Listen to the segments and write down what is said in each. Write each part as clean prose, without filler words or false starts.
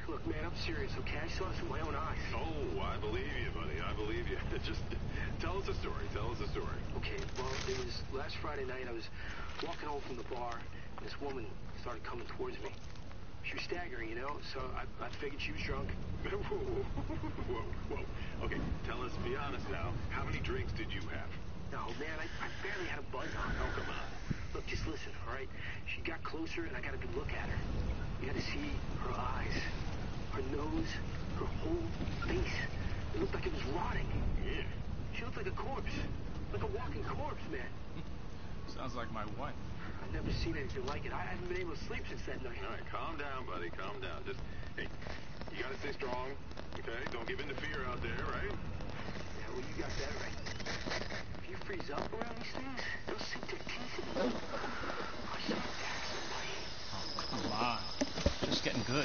Look, man, I'm serious, okay? I saw this with my own eyes. Oh, I believe you, buddy. I believe you. Just tell us a story. Tell us a story. Okay, well, it was last Friday night. I was walking home from the bar, and this woman started coming towards me. She was staggering, you know, so I figured she was drunk. Whoa. Okay, tell us, be honest now. How many drinks did you have? No, man, I barely had a buzz on. Oh, come on. Look, just listen, all right? She got closer, and I got a good look at her. You got to see her eyes, her nose, her whole face. It looked like it was rotting. Yeah. She looked like a corpse. Like a walking corpse, man. Sounds like my wife. I've never seen anything like it. I haven't been able to sleep since that night. All right, calm down, buddy. Calm down. Just, hey, you gotta stay strong, okay? Don't give in to fear out there, right? Yeah, well, you got that right. If you freeze up around these things, they'll sink their teeth in you. I should attack somebody. Oh, come on. Just getting good.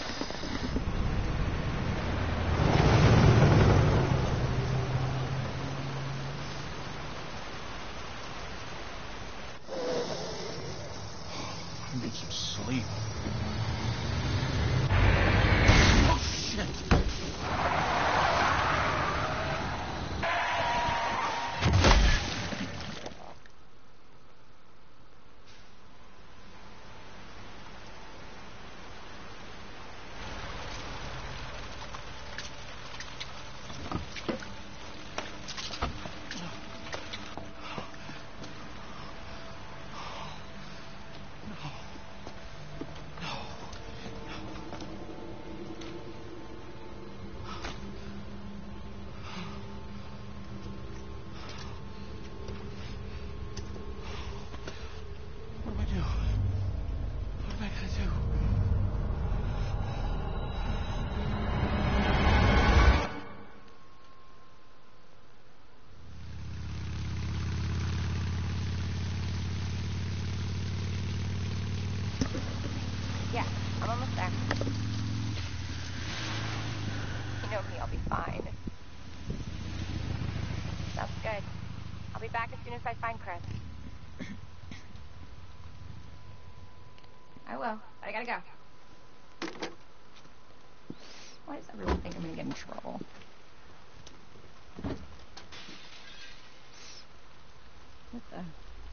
I need some sleep. Oh, shit. What do I do? What am I gonna do? Yeah, I'm almost there. You know me, I'll be fine. Sounds good. I'll be back as soon as I find Chris. I will, but I gotta go. Why does everyone think I'm gonna get in trouble? What the...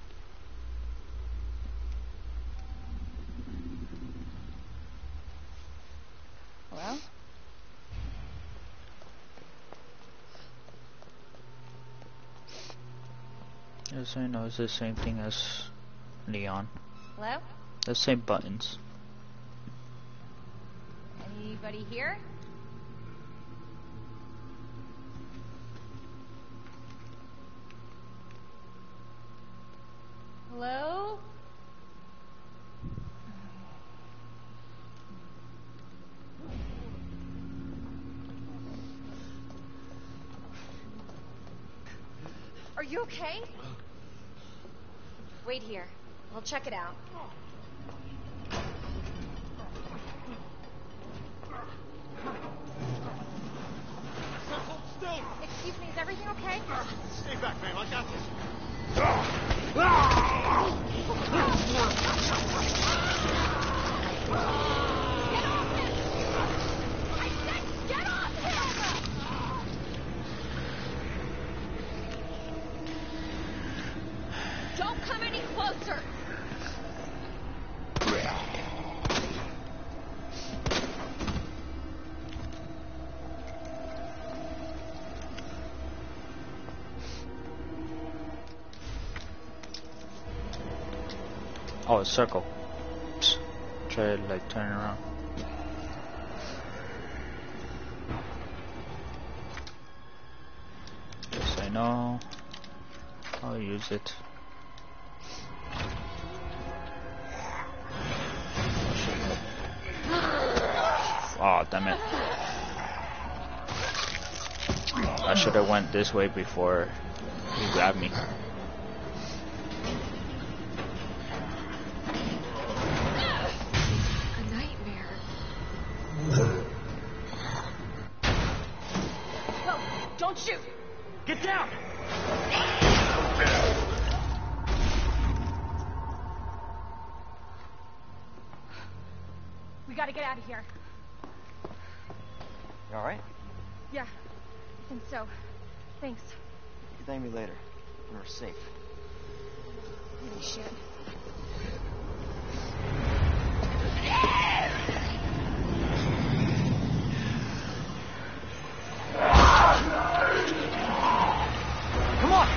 Hello? Yes, I know it's the same thing as Leon. Hello? The same buttons. Anybody here? Hello? Are you okay? Wait here. I'll check it out. Hold still! Excuse me, is everything okay? Stay back, ma'am. I got this. Get off him! I said get off him! Don't come any closer! Oh, a circle. Psst. Try to like turn around. Yes, I know. I'll use it. Oh, damn it. I should have went this way before he grabbed me. A nightmare. Whoa, don't shoot! Get down! We gotta get out of here. all right? Yeah, I think so. Thanks. You can thank me later, when we're safe. Holy shit. Come on!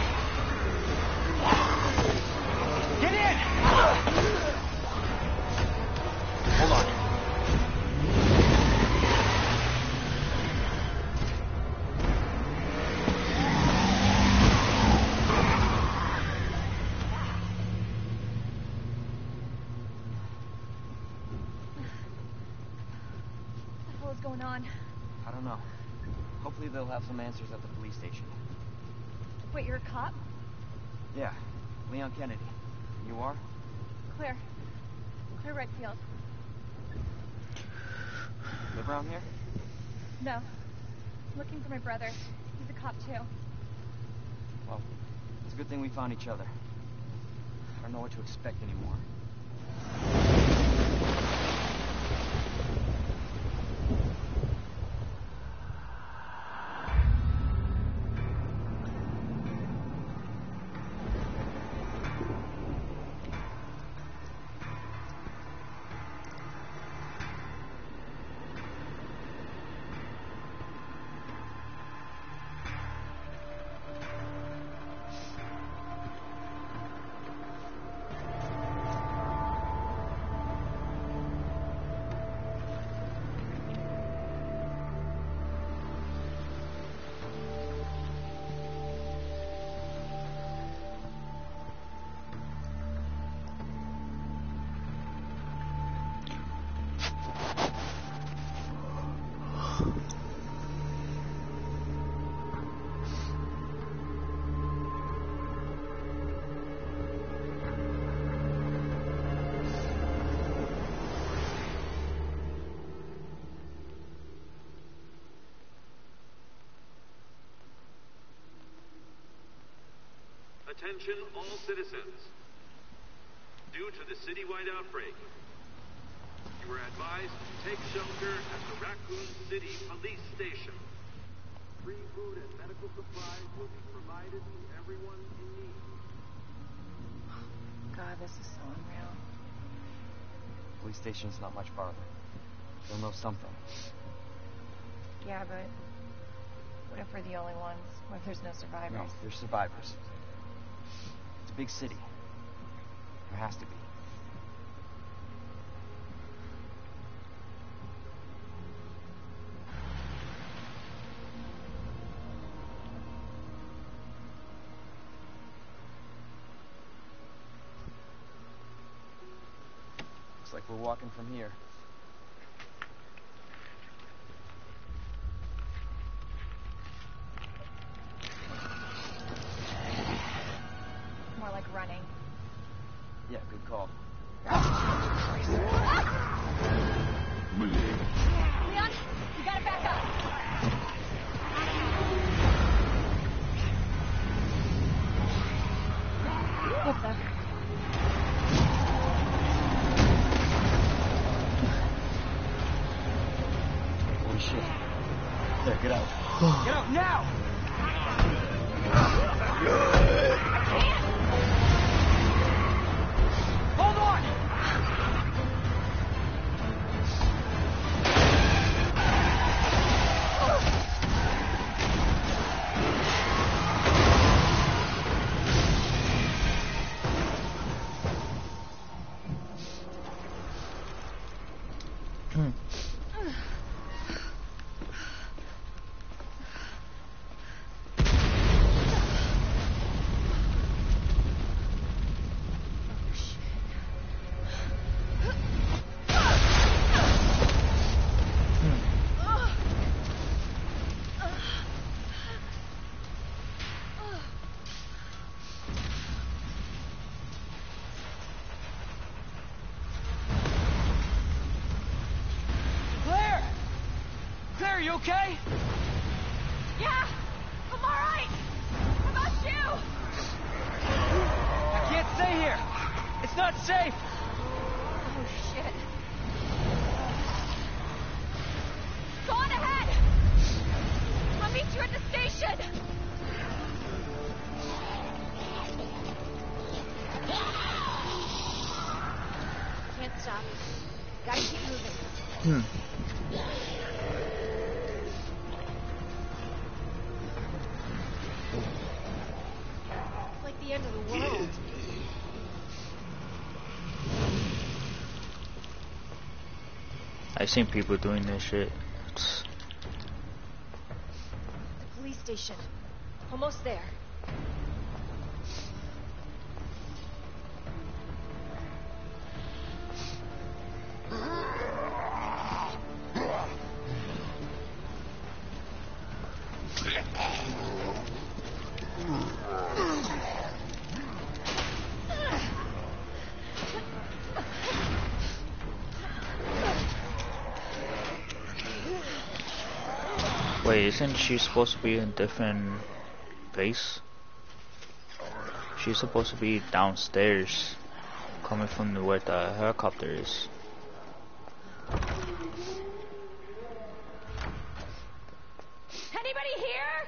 Get in! Hold on. What the hell is going on? I don't know. Hopefully they'll have some answers at the police station. Wait, you're a cop? Yeah, Leon Kennedy. You are? Claire. Claire Redfield. Live around here? No. I'm looking for my brother. He's a cop too. Well, it's a good thing we found each other. I don't know what to expect anymore. Attention all citizens. Due to the citywide outbreak, you are advised to take shelter at the Raccoon City Police Station. Free food and medical supplies will be provided to everyone in need. God, this is so unreal. Police station's not much farther. They'll know something. Yeah, but what if we're the only ones? What if there's no survivors? No, there's survivors. It's a big city. There has to be. Looks like we're walking from here. More like running. Yeah, good call. Leon, you gotta back up. What the? Holy shit. There, get out. Get out now! Hold on! Are you okay? Yeah, I'm all right. How about you? I can't stay here. It's not safe. Oh, shit. Go on ahead. It's like the end of the world. I've seen people doing this shit. The police station. Almost there. Wait, isn't she supposed to be in a different base? She's supposed to be downstairs, coming from where the helicopter is. Anybody here?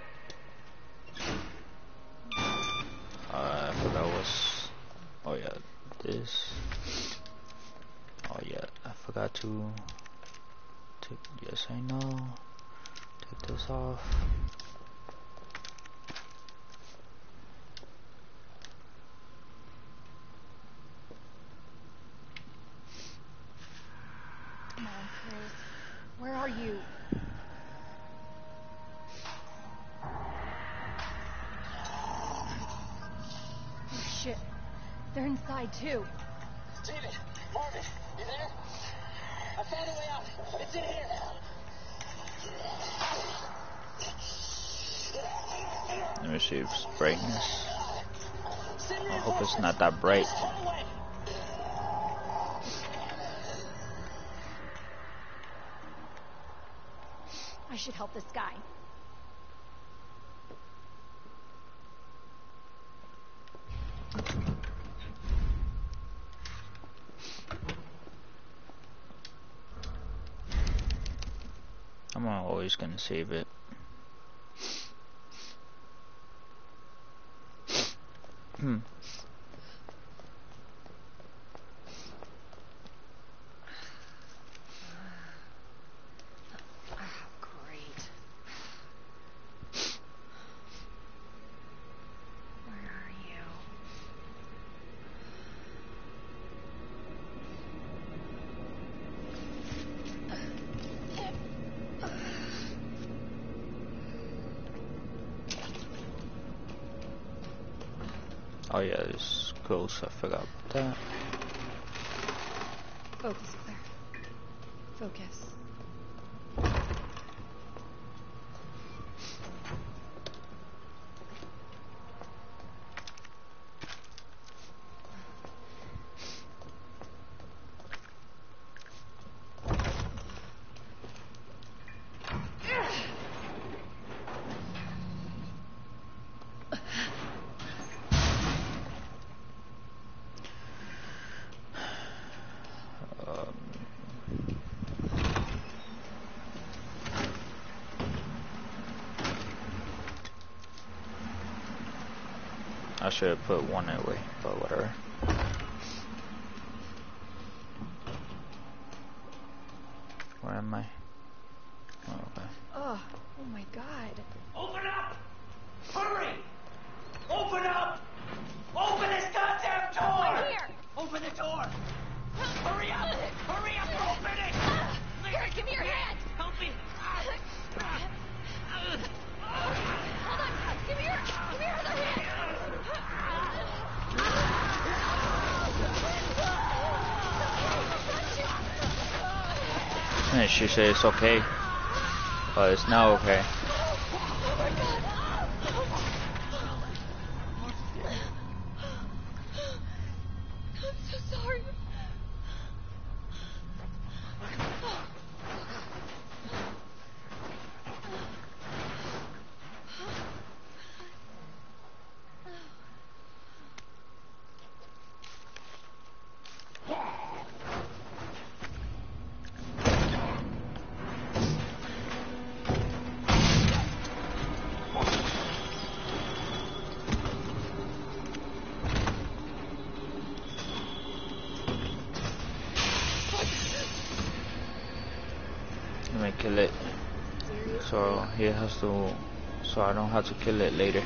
I forgot what's... Oh yeah, this... Oh yeah, I forgot to... Take... Yes, I know. Take this off. Come on, Chris. Where are you? Oh shit. They're inside too. David, Marvin, you there? I found a way out. It's in here. Let me see if it's brightness. I hope it's not that bright. I should help this guy. I'm always gonna save it. Great. Where are you? Oh yeah, it's close. I forgot about that. Focus, Claire. Focus. I should have put one away, but whatever. Where am I? Oh, okay. Oh my god. Open up! Hurry! Open up! Open this goddamn door! I'm here! Open the door! Hurry up! Hurry up! Open it! Here, give me your hand! Help me! Hold on! Give me your other hand! And she said it's okay, but it's not okay. I'm so sorry. Let me kill it. So he has to, so I don't have to kill it later.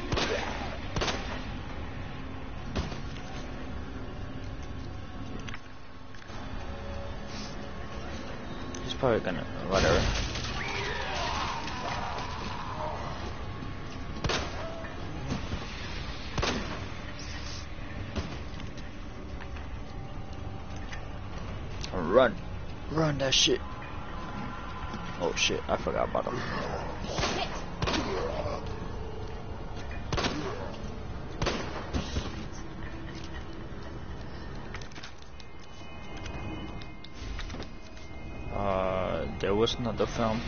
He's probably gonna, whatever. Run. Run that shit. Oh shit, I forgot about him. There was another film.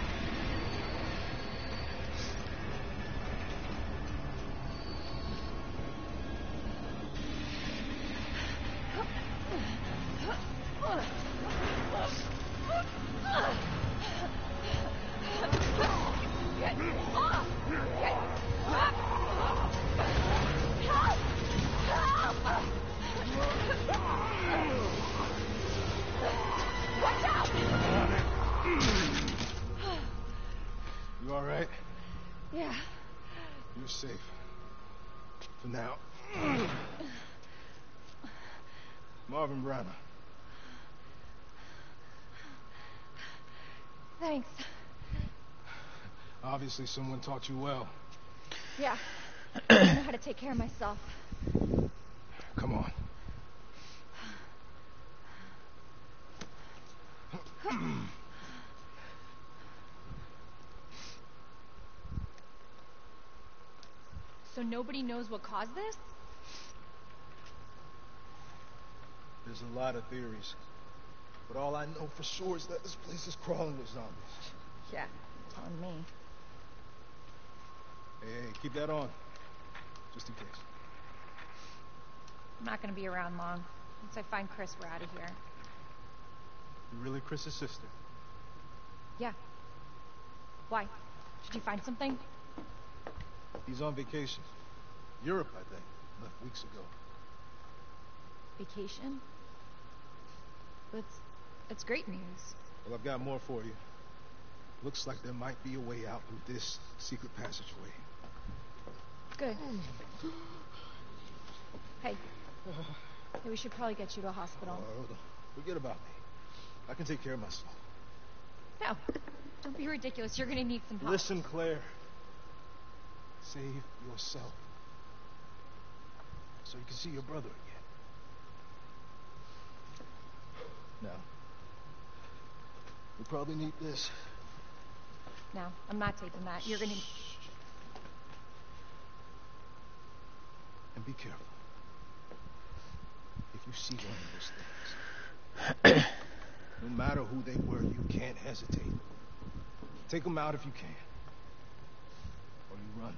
You alright? Yeah. You're safe. For now. Marvin Branagh. Thanks. Obviously someone taught you well. Yeah. I know how to take care of myself. Come on. So nobody knows what caused this? There's a lot of theories. But all I know for sure is that this place is crawling with zombies. Yeah, on me. Hey, keep that on. Just in case. I'm not gonna be around long. Once I find Chris, we're out of here. You really Chris's sister? Yeah. Why? Did you find something? He's on vacation. Europe, I think. Left weeks ago. Vacation? That's great news. Well, I've got more for you. Looks like there might be a way out through this secret passageway. Good. Hey. Hey, we should probably get you to a hospital. Forget about me. I can take care of myself. No. Don't be ridiculous. You're gonna need some help. Listen, Claire. Save yourself. So you can see your brother again. Now, you probably need this. No, I'm not taking that. You're gonna... And be careful. If you see one of those things, no matter who they were, you can't hesitate. Take them out if you can. Or you run.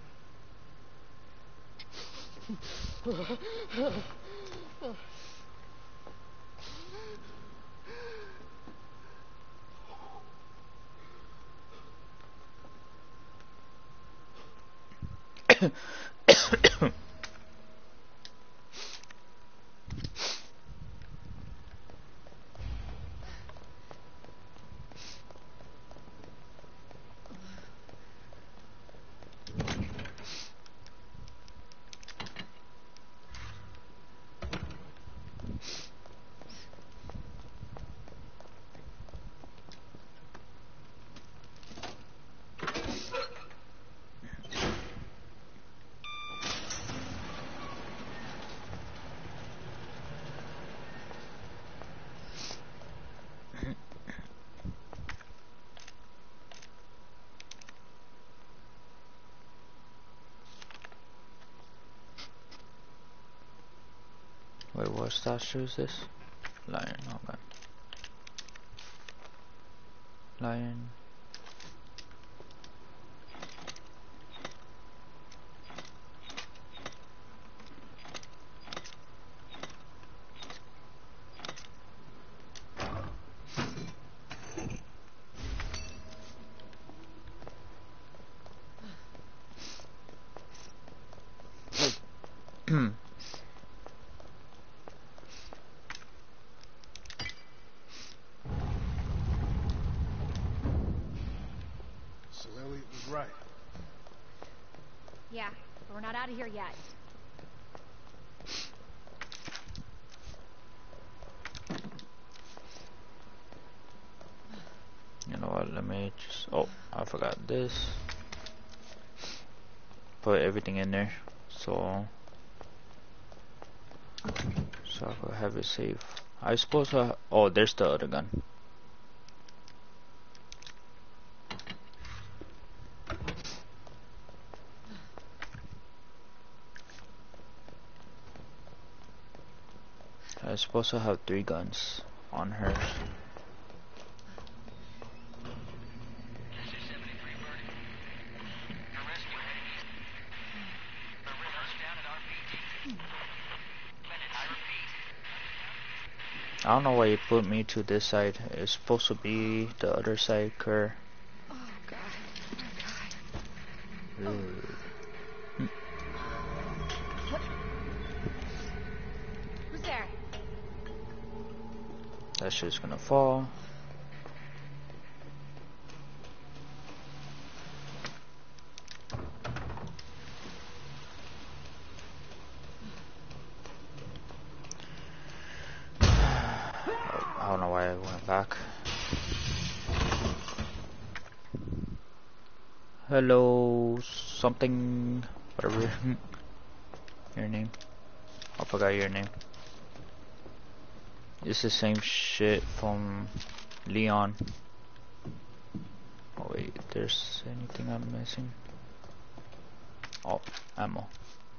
Wait, what statue is this? Lion, okay. Lion. So Elliot was right. Yeah, but we're not out of here yet. You know what, let me just, oh, I forgot this. Put everything in there, so I could have it safe. I suppose oh, there's the other gun. I suppose I have 3 guns on hers. I don't know why you put me to this side. It's supposed to be the other side, Kerr. Oh god. Oh god. Who's there? That shit's gonna fall. I don't know why I went back. Hello, something, whatever your name. I forgot your name. It's the same shit from Leon. Oh wait, there's anything I'm missing? Oh, ammo.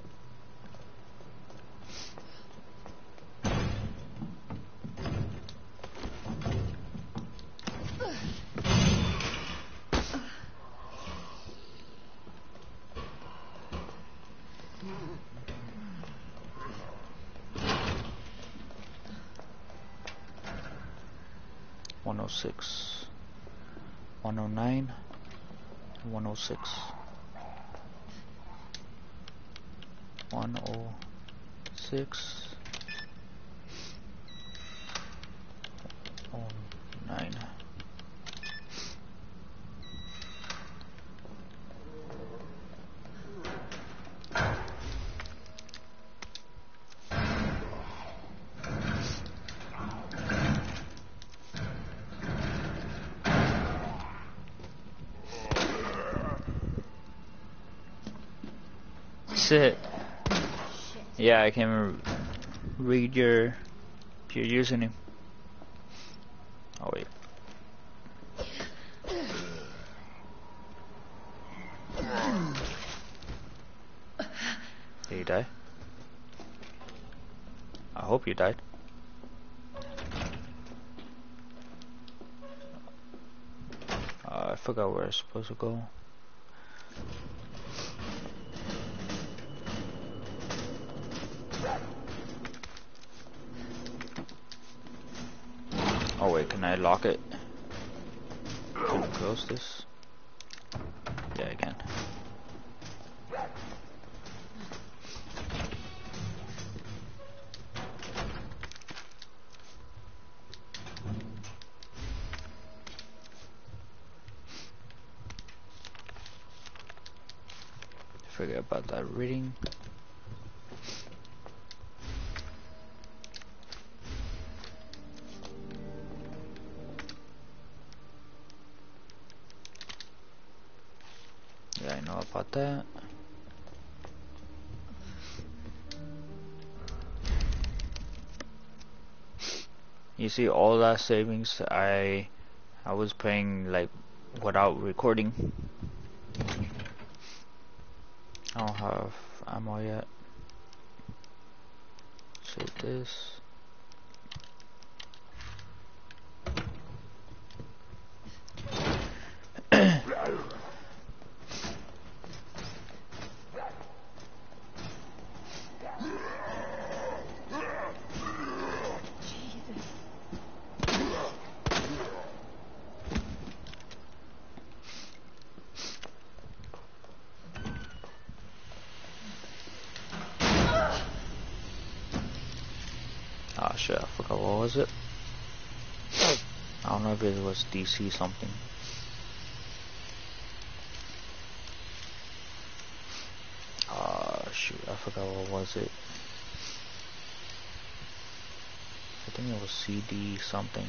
(106), 109, 106, 106, 109. Shit. Yeah, I can read your username. Oh wait. Did you die? I hope you died. I forgot where I'm supposed to go. Oh wait, can I lock it? Can I close this? Yeah, I can. Forget about that reading. Yeah, I know about that. You see, all that savings I was playing like without recording. I don't have ammo yet. Save this. Ah shit, I forgot what was it. I don't know if it was DC something. shoot, I forgot what was it. I think it was CD something.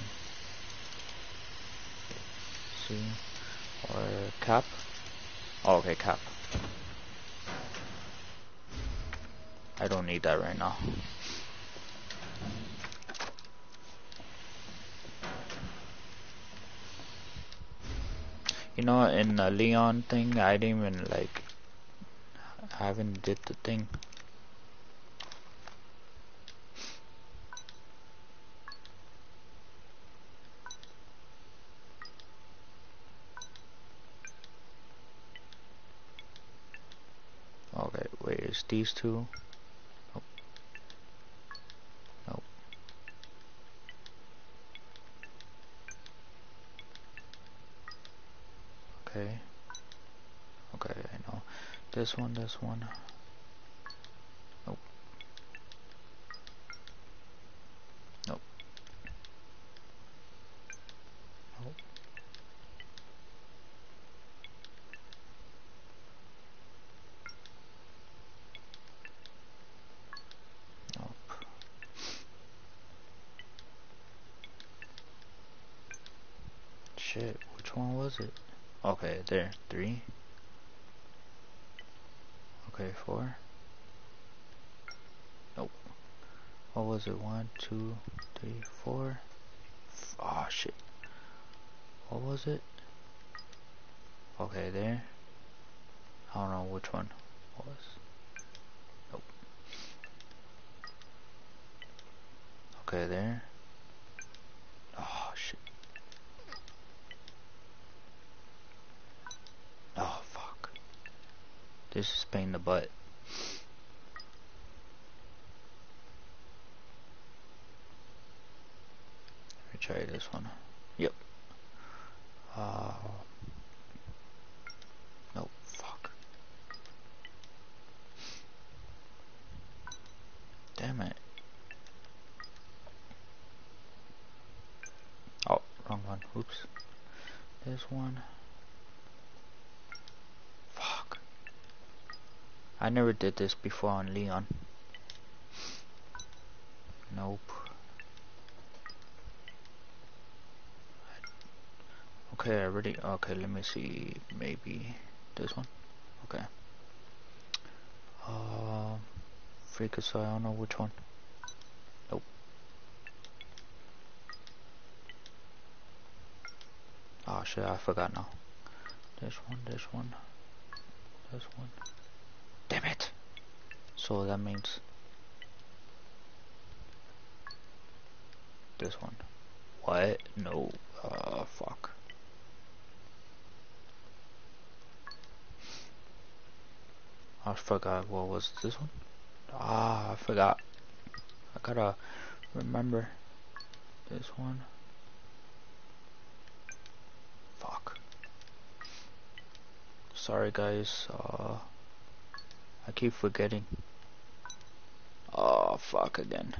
C or cap. Oh, okay, cap. I don't need that right now. You know, in the Leon thing, I didn't even like. I haven't did the thing. Okay, wait, is these two? Nope. Nope. Okay. Okay, I know. This one, this one. Nope. Nope. Nope. Nope. Shit, which one was it? Okay, there. 3. Okay, 4. Nope. What was it? 1, 2, 3, 4. Oh shit. What was it? Okay, there. I don't know which one was. Nope. Okay, there. Oh shit. Oh fuck. This is pain in the butt. Let me try this one. Yep. Nope. Fuck. Damn it. Oh, wrong one. Oops. This one. Fuck. I never did this before on Leon. Nope. Okay, I already. Okay, let me see. Maybe this one. Okay. Freaker, so I don't know which one. Nope. Oh shit, I forgot now. This one, this one, this one. Damn it! So that means this one. What? No. Fuck. I forgot what was this one. Ah, I forgot. I gotta remember this one. Fuck. Sorry guys. I keep forgetting. Oh fuck again.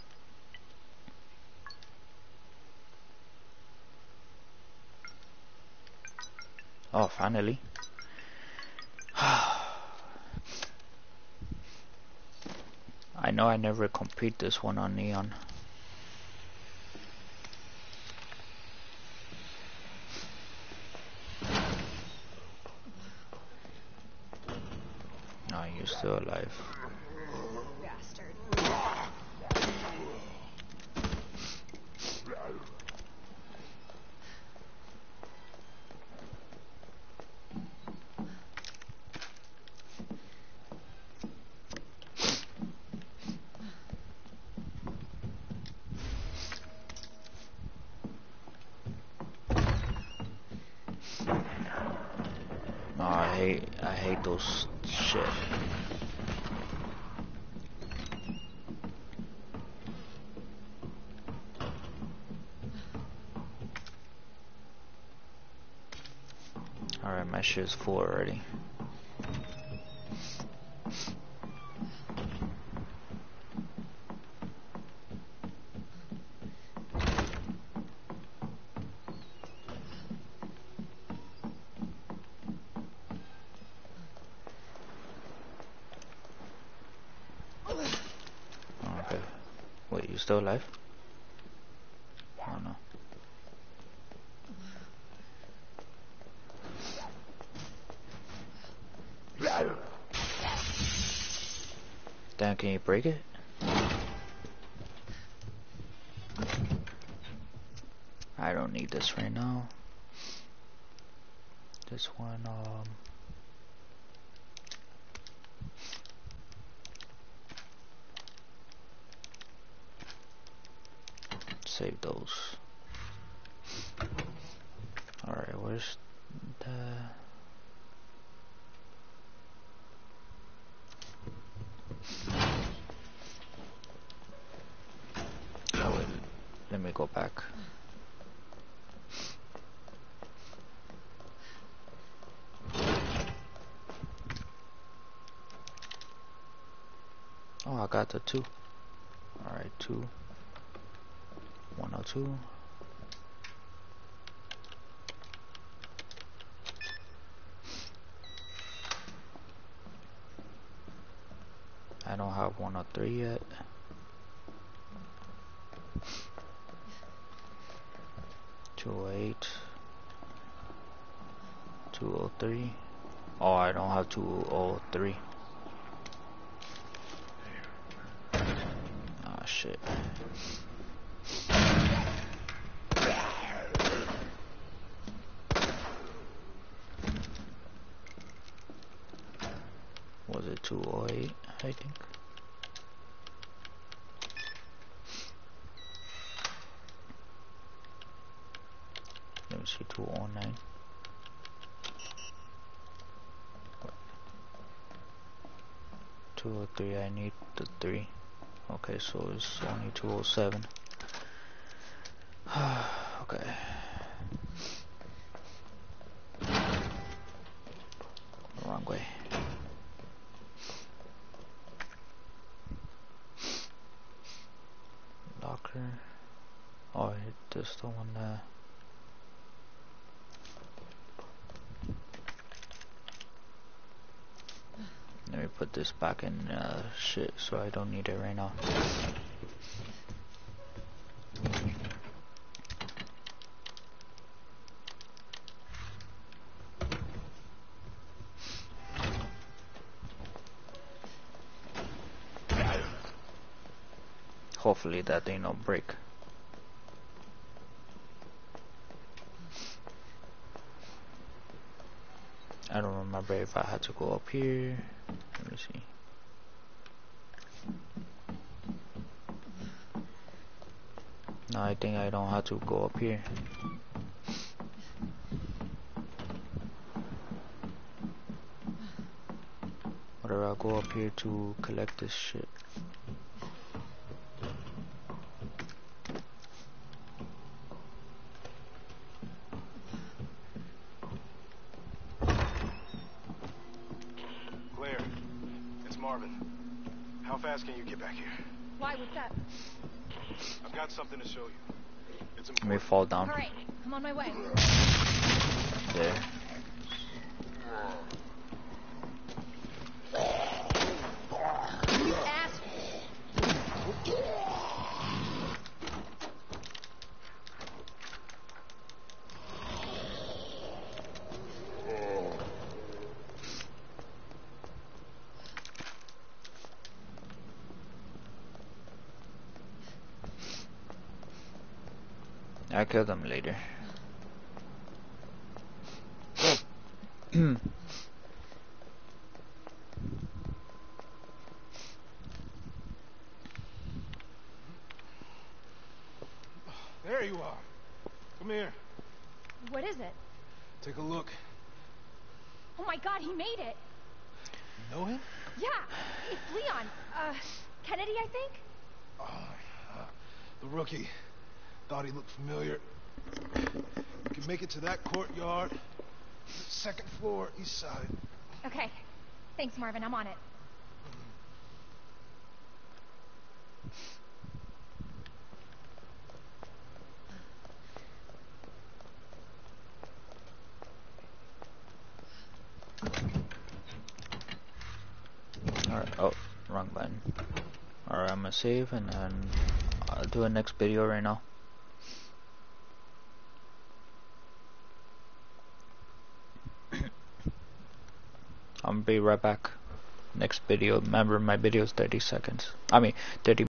Oh, finally. I know I never complete this one on Neon. No, you're still alive. Bastard. No, I hate those shit. Alright, my shit's full already. still alive? Oh no. Damn, can you break it? I don't need this right now. This one, save those. Alright, where's the... Oh, wait, let me go back. Oh, I got the 2. Alright, 2. 102. I don't have 103 yet. $208. $203. Oh, I don't have 203. Ah, shit. Was it 208, I think? Let me see, 209. 203, I need the 3. Okay, so it's only 207. Okay. Wrong way. Locker. Oh, this is the one that... Let me put this back in shit, so I don't need it right now. Hopefully that thing don't break. I don't remember if I had to go up here. Let me see. No, I think I don't have to go up here. Or I'll go up here to collect this shit. Claire, it's Marvin. How fast can you get back here? Why? What's up? I've got something to show you. It's Let me important. fall down. All right, I'm on my way. There. You asshole! I'll kill them later. There you are. Come here. What is it? Take a look. Oh my God, he made it! You know him? Yeah, it's Leon. Kennedy, I think? The rookie. Thought he looked familiar. You can make it to that courtyard. Second floor, east side. Okay. Thanks, Marvin. I'm on it. Alright, oh, wrong button. Alright, I'm gonna save and then I'll do a next video right now. I'm gonna be right back. Next video. Remember, my video is 30 seconds. I mean, 30